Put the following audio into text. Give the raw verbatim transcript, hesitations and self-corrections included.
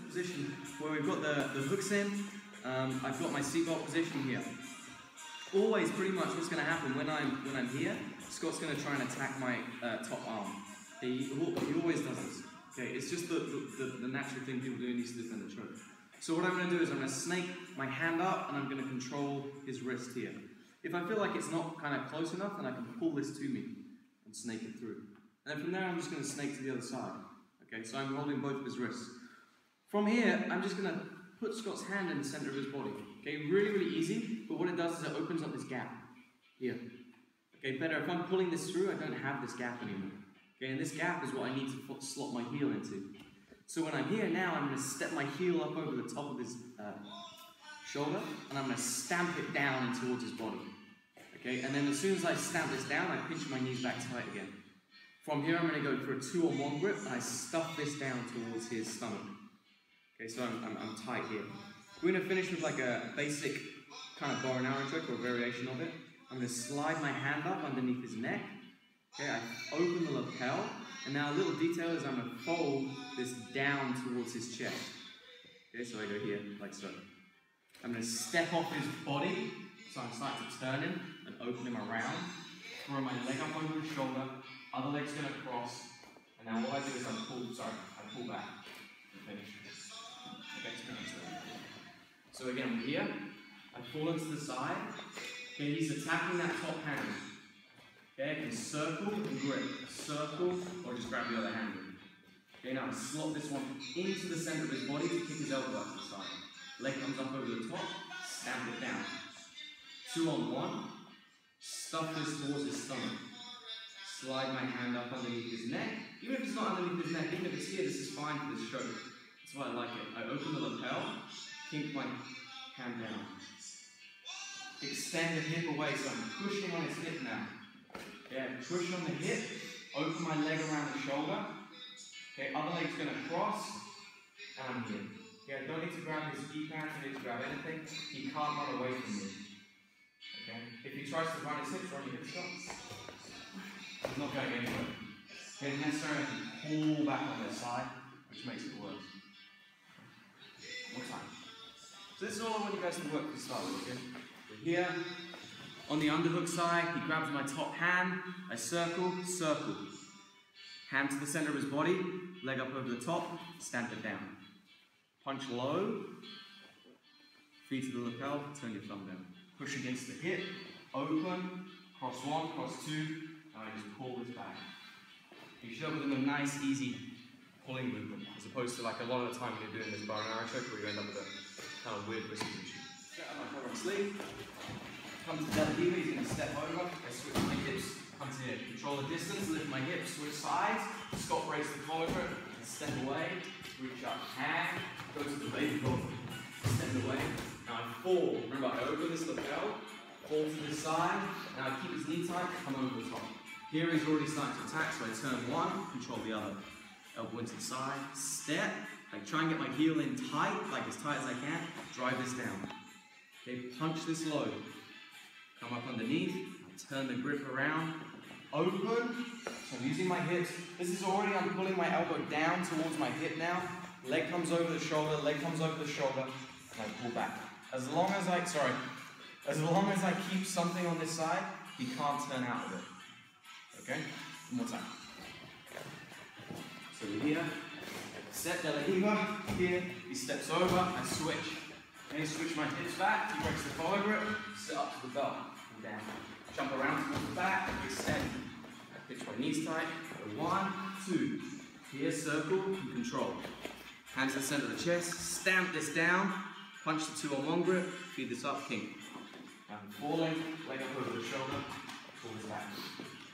position where we've got the, the hooks in. Um, I've got my seatbelt position here. Always, pretty much, what's going to happen when I'm when I'm here, Scott's going to try and attack my uh, top arm. He, he always does this. Okay, it's just the, the, the, the natural thing people do in these to defend the choke. So what I'm going to do is I'm going to snake my hand up and I'm going to control his wrist here. If I feel like it's not kind of close enough, then I can pull this to me and snake it through. And then from there, I'm just going to snake to the other side. Okay, so I'm holding both of his wrists. From here, I'm just going to put Scott's hand in the center of his body. Okay, really, really easy, but what it does is it opens up this gap here. Okay, better, if I'm pulling this through, I don't have this gap anymore. Okay, and this gap is what I need to slot my heel into. So when I'm here now, I'm going to step my heel up over the top of his uh, shoulder, and I'm going to stamp it down in towards his body. Okay, and then as soon as I stamp this down, I pinch my knees back tight again. From here, I'm going to go for a two-on-one grip, and I stuff this down towards his stomach. Okay, so I'm, I'm, I'm tight here. We're going to finish with like a basic kind of bow and arrow trick or a variation of it. I'm going to slide my hand up underneath his neck. Okay, I open the lapel, and now a little detail is I'm going to fold this down towards his chest. Okay, so I go here, like so. I'm going to step off his body, so I'm starting to turn him and open him around. Throw my leg up over his shoulder, other leg's going to cross, and now what I do is I pull, sorry, I pull back and finish. Okay, so again, I'm here, I fall into the side. Okay, he's attacking that top hand. Okay, I can circle and grip, circle, or just grab the other hand. Okay, now I slot this one into the center of his body to kick his elbow out to the side. Leg comes up over the top, stamp it down. Two on one, stuff this towards his stomach. Slide my hand up underneath his neck. Even if it's not underneath his neck, even if it's here, this is fine for this show. That's why I like it. I open the lapel, kink my hand down. Extend the hip away, so I'm pushing on his hip now. Yeah, push on the hip, open my leg around the shoulder. Okay, other leg's going to cross, and I'm here. Okay, I don't need to grab his ski pants, I don't need to grab anything. He can't run away from me. Okay, if he tries to run his hips, run your hips up. He's not going anywhere. Okay, necessarily pull back on this side, which makes it worse. One more time. So this is all I want you guys to work to start with, okay? We're here. On the underhook side, he grabs my top hand, I circle, circle. Hand to the center of his body, leg up over the top, stamp it down. Punch low, feet to the lapel, turn your thumb down. Push against the hip, open, cross one, cross two, and I just pull this back. You should up with a nice, easy pulling movement, as opposed to like a lot of the time when you're doing this bar and arrow trick where you end up with a kind of weird wrist position. Set up my front sleeve. Come to Del Diva, he's going to step over, I switch my hips, come to here, control the distance, lift my hips, switch sides, Scott breaks the collar grip, and step away, reach up, hand, go to the baby roll, step away, now I fall, remember I open this lapel, fall to the side, now I keep his knee tight, come over the top. Here he's already starting to attack, so I turn one, control the other, elbow into the side, step, I try and get my heel in tight, like as tight as I can, drive this down. Okay, punch this low. Come up underneath, turn the grip around, open, so I'm using my hips. This is already, I'm pulling my elbow down towards my hip now. Leg comes over the shoulder, leg comes over the shoulder, and I pull back. As long as I, sorry, as long as I keep something on this side, he can't turn out of it. Okay? One more time. So we're here, set Della Diva, here, he steps over, I switch. And switch my hips back, he breaks the collar grip, sit up to the belt, and down. Jump around towards the back, extend. I pitch my knees tight, go one, two. Here, circle, and control. Hands to the center of the chest, stamp this down, punch the two on one grip, feed this up, kink. I'm falling, leg up over the shoulder, pull this back.